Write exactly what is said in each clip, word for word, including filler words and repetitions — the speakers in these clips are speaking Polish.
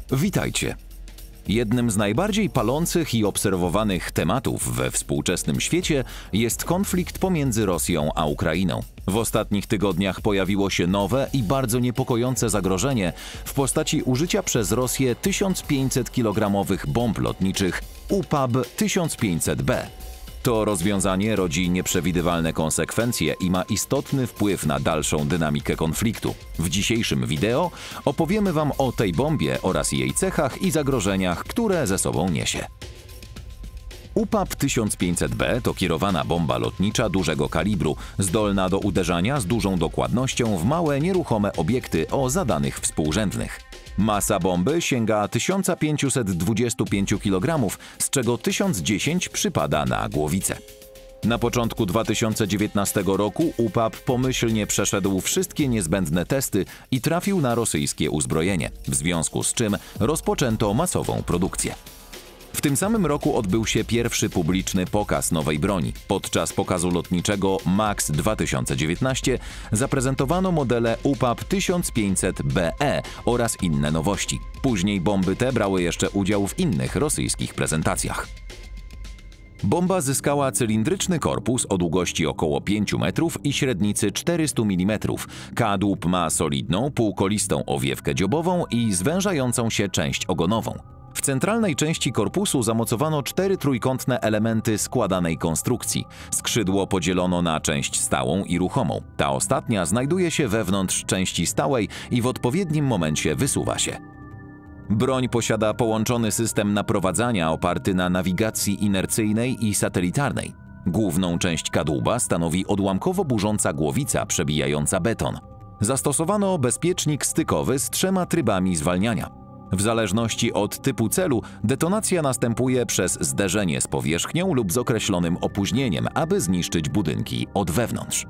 Witajcie! Jednym z najbardziej palących i obserwowanych tematów we współczesnym świecie jest konflikt pomiędzy Rosją a Ukrainą. W ostatnich tygodniach pojawiło się nowe i bardzo niepokojące zagrożenie w postaci użycia przez Rosję tysiąc pięćset kilogramowych bomb lotniczych U P A B tysiąc pięćset B. To rozwiązanie rodzi nieprzewidywalne konsekwencje i ma istotny wpływ na dalszą dynamikę konfliktu. W dzisiejszym wideo opowiemy Wam o tej bombie oraz jej cechach i zagrożeniach, które ze sobą niesie. U P A B tysiąc pięćset B to kierowana bomba lotnicza dużego kalibru, zdolna do uderzania z dużą dokładnością w małe, nieruchome obiekty o zadanych współrzędnych. Masa bomby sięga tysiąc pięćset dwadzieścia pięć kilogramów, z czego tysiąc dziesięć przypada na głowicę. Na początku dwa tysiące dziewiętnastego roku U P A B pomyślnie przeszedł wszystkie niezbędne testy i trafił na rosyjskie uzbrojenie, w związku z czym rozpoczęto masową produkcję. W tym samym roku odbył się pierwszy publiczny pokaz nowej broni. Podczas pokazu lotniczego MAX dwa tysiące dziewiętnaście zaprezentowano modele U P A B tysiąc pięćset B E oraz inne nowości. Później bomby te brały jeszcze udział w innych rosyjskich prezentacjach. Bomba zyskała cylindryczny korpus o długości około pięć metrów i średnicy czterysta milimetrów. Kadłub ma solidną, półkolistą owiewkę dziobową i zwężającą się część ogonową. W centralnej części korpusu zamocowano cztery trójkątne elementy składanej konstrukcji. Skrzydło podzielono na część stałą i ruchomą. Ta ostatnia znajduje się wewnątrz części stałej i w odpowiednim momencie wysuwa się. Broń posiada połączony system naprowadzania oparty na nawigacji inercyjnej i satelitarnej. Główną część kadłuba stanowi odłamkowo burząca głowica przebijająca beton. Zastosowano bezpiecznik stykowy z trzema trybami zwalniania. W zależności od typu celu, detonacja następuje przez zderzenie z powierzchnią lub z określonym opóźnieniem, aby zniszczyć budynki od wewnątrz.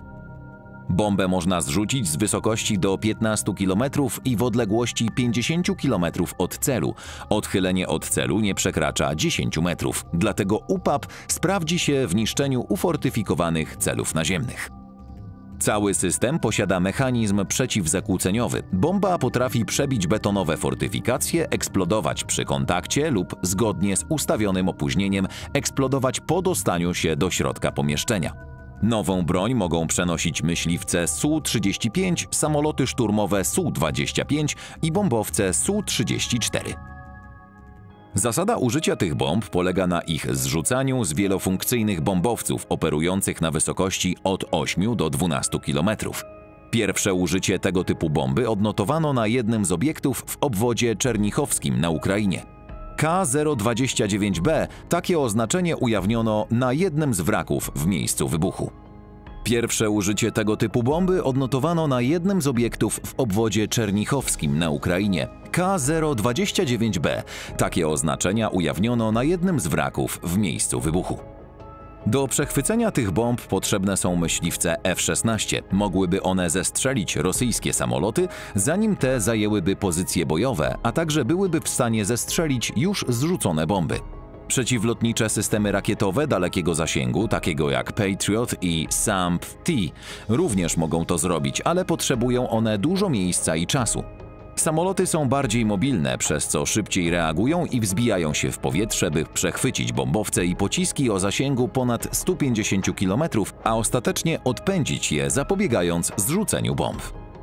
Bombę można zrzucić z wysokości do piętnastu kilometrów i w odległości pięćdziesięciu kilometrów od celu. Odchylenie od celu nie przekracza dziesięciu metrów, dlatego U P A B sprawdzi się w niszczeniu ufortyfikowanych celów naziemnych. Cały system posiada mechanizm przeciwzakłóceniowy. Bomba potrafi przebić betonowe fortyfikacje, eksplodować przy kontakcie lub, zgodnie z ustawionym opóźnieniem, eksplodować po dostaniu się do środka pomieszczenia. Nową broń mogą przenosić myśliwce S U trzydzieści pięć, samoloty szturmowe S U dwadzieścia pięć i bombowce S U trzydzieści cztery. Zasada użycia tych bomb polega na ich zrzucaniu z wielofunkcyjnych bombowców operujących na wysokości od ośmiu do dwunastu kilometrów. Pierwsze użycie tego typu bomby odnotowano na jednym z obiektów w obwodzie czernichowskim na Ukrainie. K zero dwadzieścia dziewięć B takie oznaczenie ujawniono na jednym z wraków w miejscu wybuchu. Pierwsze użycie tego typu bomby odnotowano na jednym z obiektów w obwodzie czernichowskim na Ukrainie. K zero dwadzieścia dziewięć B takie oznaczenia ujawniono na jednym z wraków w miejscu wybuchu. Do przechwycenia tych bomb potrzebne są myśliwce F szesnaście. Mogłyby one zestrzelić rosyjskie samoloty, zanim te zajęłyby pozycje bojowe, a także byłyby w stanie zestrzelić już zrzucone bomby. Przeciwlotnicze systemy rakietowe dalekiego zasięgu, takiego jak Patriot i SAMP-T, również mogą to zrobić, ale potrzebują one dużo miejsca i czasu. Samoloty są bardziej mobilne, przez co szybciej reagują i wzbijają się w powietrze, by przechwycić bombowce i pociski o zasięgu ponad stu pięćdziesięciu kilometrów, a ostatecznie odpędzić je, zapobiegając zrzuceniu bomb.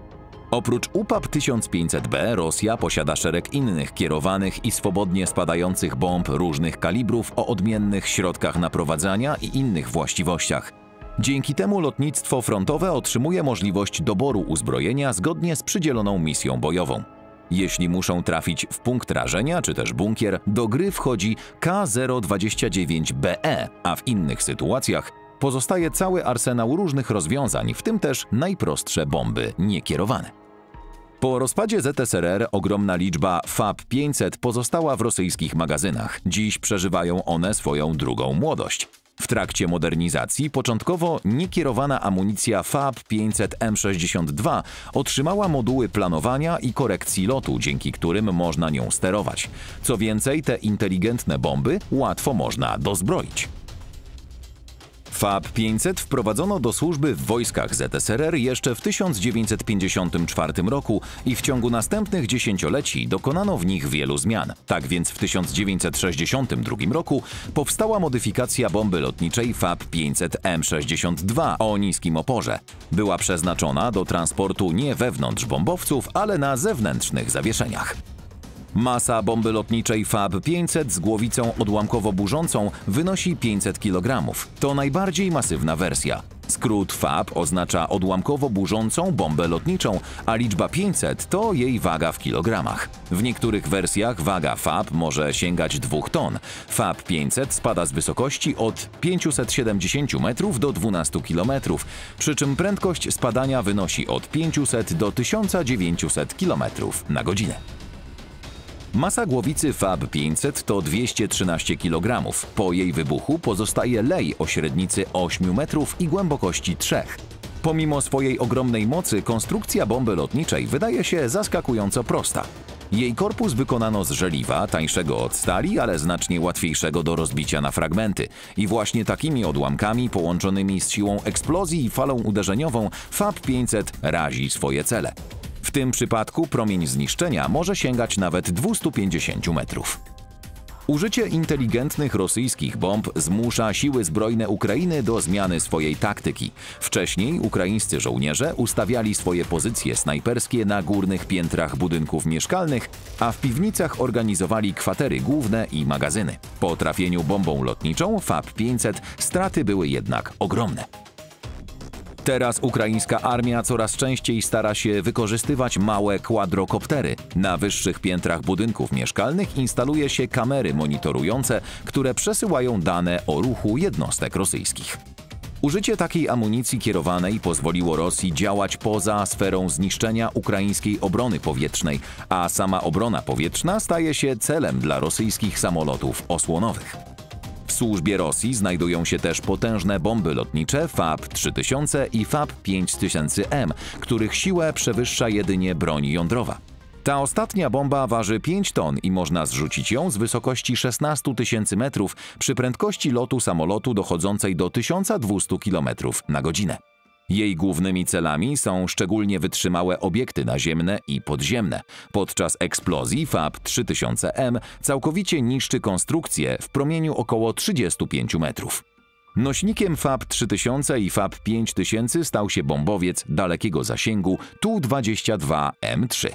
Oprócz U P A B tysiąc pięćset B Rosja posiada szereg innych kierowanych i swobodnie spadających bomb różnych kalibrów o odmiennych środkach naprowadzania i innych właściwościach. Dzięki temu lotnictwo frontowe otrzymuje możliwość doboru uzbrojenia zgodnie z przydzieloną misją bojową. Jeśli muszą trafić w punkt rażenia czy też bunkier, do gry wchodzi K zero dwadzieścia dziewięć B E, a w innych sytuacjach pozostaje cały arsenał różnych rozwiązań, w tym też najprostsze bomby niekierowane. Po rozpadzie Z S R R ogromna liczba F A B pięćset pozostała w rosyjskich magazynach. Dziś przeżywają one swoją drugą młodość. W trakcie modernizacji początkowo niekierowana amunicja F A B pięćset M sześćdziesiąt dwa otrzymała moduły planowania i korekcji lotu, dzięki którym można nią sterować. Co więcej, te inteligentne bomby łatwo można dozbroić. Fab pięćset wprowadzono do służby w wojskach Z S R R jeszcze w tysiąc dziewięćset pięćdziesiątym czwartym roku i w ciągu następnych dziesięcioleci dokonano w nich wielu zmian. Tak więc w tysiąc dziewięćset sześćdziesiątym drugim roku powstała modyfikacja bomby lotniczej Fab pięćset M sześćdziesiąt dwa o niskim oporze. Była przeznaczona do transportu nie wewnątrz bombowców, ale na zewnętrznych zawieszeniach. Masa bomby lotniczej Fab pięćset z głowicą odłamkowo-burzącą wynosi pięćset kilogramów. To najbardziej masywna wersja. Skrót Fab oznacza odłamkowo-burzącą bombę lotniczą, a liczba pięćset to jej waga w kilogramach. W niektórych wersjach waga Fab może sięgać dwóch ton. Fab pięćset spada z wysokości od pięciuset siedemdziesięciu metrów do dwunastu kilometrów, przy czym prędkość spadania wynosi od pięciuset do tysiąca dziewięciuset kilometrów na godzinę. Masa głowicy Fab pięćset to dwieście trzynaście kilogramów. Po jej wybuchu pozostaje lej o średnicy ośmiu metrów i głębokości trzech. Pomimo swojej ogromnej mocy, konstrukcja bomby lotniczej wydaje się zaskakująco prosta. Jej korpus wykonano z żeliwa, tańszego od stali, ale znacznie łatwiejszego do rozbicia na fragmenty. I właśnie takimi odłamkami połączonymi z siłą eksplozji i falą uderzeniową Fab pięćset razi swoje cele. W tym przypadku promień zniszczenia może sięgać nawet dwustu pięćdziesięciu metrów. Użycie inteligentnych rosyjskich bomb zmusza siły zbrojne Ukrainy do zmiany swojej taktyki. Wcześniej ukraińscy żołnierze ustawiali swoje pozycje snajperskie na górnych piętrach budynków mieszkalnych, a w piwnicach organizowali kwatery główne i magazyny. Po trafieniu bombą lotniczą Fab pięćset straty były jednak ogromne. Teraz ukraińska armia coraz częściej stara się wykorzystywać małe kwadrokoptery. Na wyższych piętrach budynków mieszkalnych instaluje się kamery monitorujące, które przesyłają dane o ruchu jednostek rosyjskich. Użycie takiej amunicji kierowanej pozwoliło Rosji działać poza sferą zniszczenia ukraińskiej obrony powietrznej, a sama obrona powietrzna staje się celem dla rosyjskich samolotów osłonowych. W służbie Rosji znajdują się też potężne bomby lotnicze Fab trzy tysiące i Fab pięć tysięcy M, których siłę przewyższa jedynie broń jądrowa. Ta ostatnia bomba waży pięć ton i można zrzucić ją z wysokości szesnastu tysięcy metrów przy prędkości lotu samolotu dochodzącej do tysiąca dwustu kilometrów na godzinę. Jej głównymi celami są szczególnie wytrzymałe obiekty naziemne i podziemne. Podczas eksplozji Fab trzy tysiące M całkowicie niszczy konstrukcję w promieniu około trzydziestu pięciu metrów. Nośnikiem Fab trzy tysiące i Fab pięć tysięcy stał się bombowiec dalekiego zasięgu Tu dwadzieścia dwa M trzy.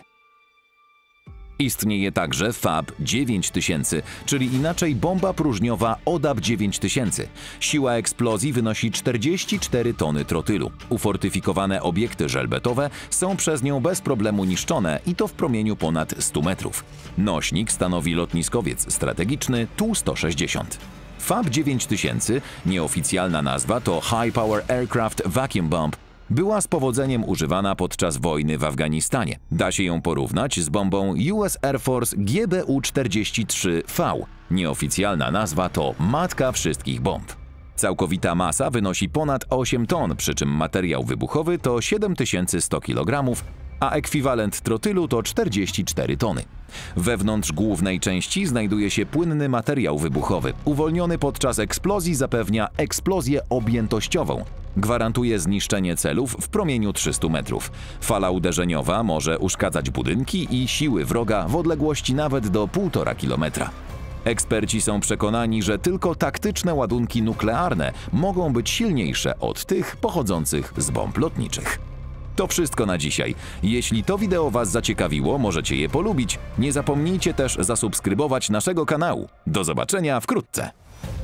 Istnieje także Fab dziewięć tysięcy, czyli inaczej bomba próżniowa O D A B dziewięć tysięcy. Siła eksplozji wynosi czterdzieści cztery tony trotylu. Ufortyfikowane obiekty żelbetowe są przez nią bez problemu niszczone i to w promieniu ponad stu metrów. Nośnik stanowi lotniskowiec strategiczny Tu sto sześćdziesiąt. Fab dziewięć tysięcy, nieoficjalna nazwa to High Power Aircraft Vacuum Bomb, była z powodzeniem używana podczas wojny w Afganistanie. Da się ją porównać z bombą U S Air Force G B U czterdzieści trzy V. Nieoficjalna nazwa to matka wszystkich bomb. Całkowita masa wynosi ponad osiem ton, przy czym materiał wybuchowy to siedem tysięcy sto kilogramów, a ekwiwalent trotylu to czterdzieści cztery tony. Wewnątrz głównej części znajduje się płynny materiał wybuchowy. Uwolniony podczas eksplozji zapewnia eksplozję objętościową. Gwarantuje zniszczenie celów w promieniu trzystu metrów. Fala uderzeniowa może uszkadzać budynki i siły wroga w odległości nawet do półtora kilometra. Eksperci są przekonani, że tylko taktyczne ładunki nuklearne mogą być silniejsze od tych pochodzących z bomb lotniczych. To wszystko na dzisiaj. Jeśli to wideo Was zaciekawiło, możecie je polubić. Nie zapomnijcie też zasubskrybować naszego kanału. Do zobaczenia wkrótce!